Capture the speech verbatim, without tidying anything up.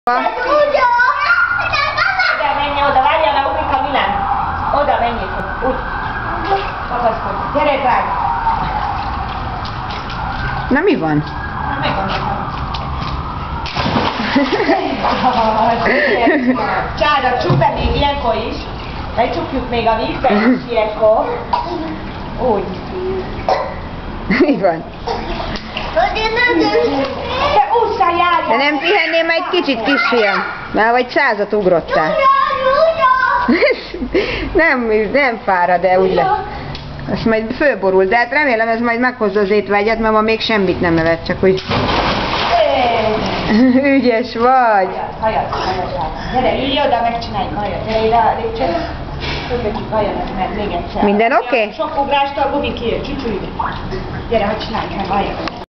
Oda menj, oda, várjál, mert ugrik a Milán. Oda menjél, úgy. Kapaszkodj. Gyere, drág. Na mi van? Na, megvan, megvan. Csáda, csuk be még ilyenkor is. Lecsukjuk még a vízbe is ilyenkor. Úgy. Mi van? De ússzál, járjál! De nem pihennél már egy kicsit, kisfiam? Már vagy százat ugrottál. nem, nem fárad, de úgy lesz. Azt majd fölborul, de hát remélem ez majd meghozza az étvágyat, mert ma még semmit nem evett, csak úgy... Ügyes vagy! Hajad, hajad, hajad. Gyere, ülj oda, megcsináljuk, hajad. Gyere ide a lépcsőt. Fölvetjük, hajad, mert még egyszer. Minden oké? Okay? Sok ugrástól gumi kijön, csücsülj. Gyere, hogy csináljuk meg, hajad.